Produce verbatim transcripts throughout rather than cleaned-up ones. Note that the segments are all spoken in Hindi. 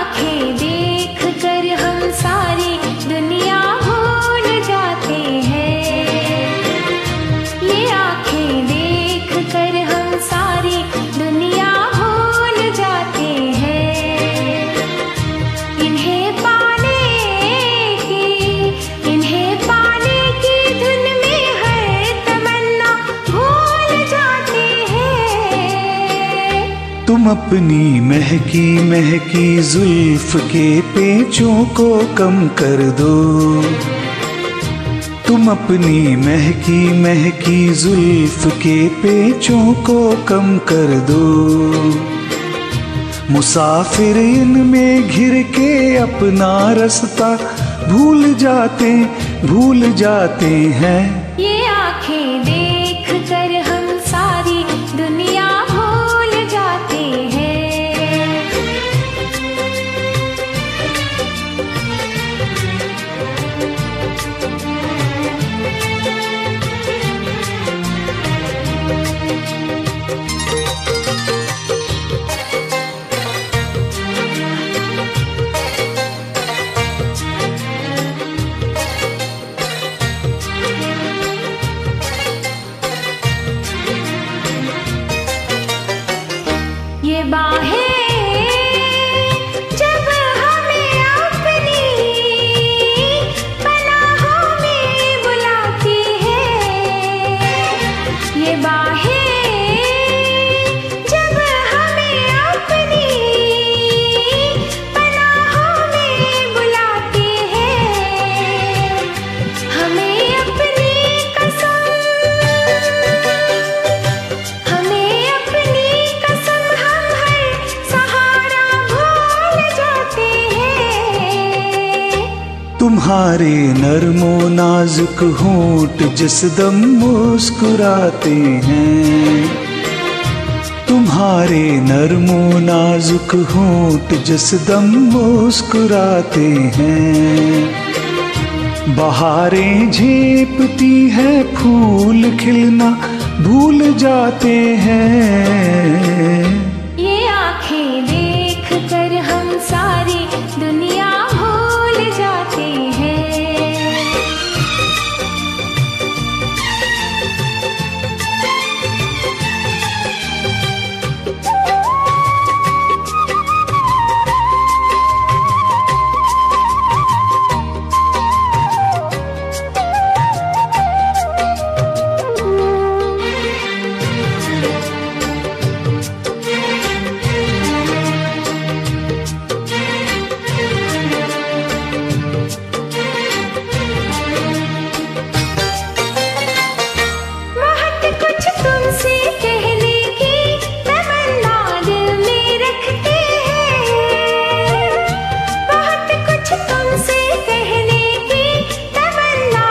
आंखें देख कर हम सारी दुनिया भूल जाते हैं। ये आंखें देख कर हम सारी दुनिया भूल जाते हैं। इन्हें पाने की इन्हें पाने की धुन में हर तमन्ना भूल जाते हैं। तुम अपनी महकी महकी जुल्फ के पेचों को कम कर दो। तुम अपनी महकी महकी जुल्फ के पेचों को कम कर दो। मुसाफिर इनमें घिर के अपना रास्ता भूल जाते भूल जाते हैं। ये आंखें देख कर हम सारी दुनिया भूल जाते हैं। ये बाहें जब हमें अपनी पनाहों में बुलाती है। ये बाहें जब हमें अपनी पनाहों में बुलाती है। हमें अपनी कसम हमें अपनी कसम हम हर सहारा भूल जाते हैं। तुम्हारे नरमो नाजुक होंठ जिस दम मुस्कुराते हैं। तुम्हारे नरमो नाजुक होंठ जिस दम मुस्कुराते हैं। बहारें झेपती है फूल खिलना भूल जाते हैं। ये आंखें देख कर हम सारी दुनिया भूल जाते हैं। बहुत कुछ तुमसे कहने की तमन्ना दिल में रखते हैं। बहुत कुछ तुमसे कहने की तमन्ना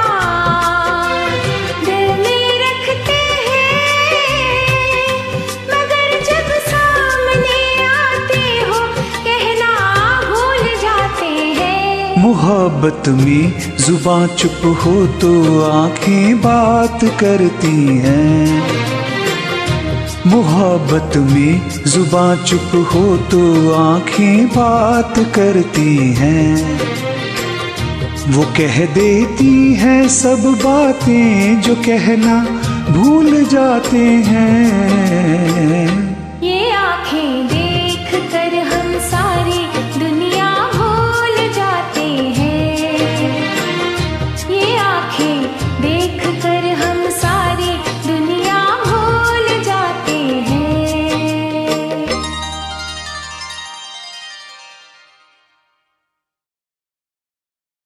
दिल में रखते हैं। मगर जब सामने आते हो कहना भूल जाते हैं। मोहब्बत में जुबां चुप हो तो आंखें बात करती हैं। मोहब्बत में जुबां चुप हो तो आंखें बात करती हैं। वो कह देती हैं सब बातें जो कहना भूल जाते हैं। ये आंखें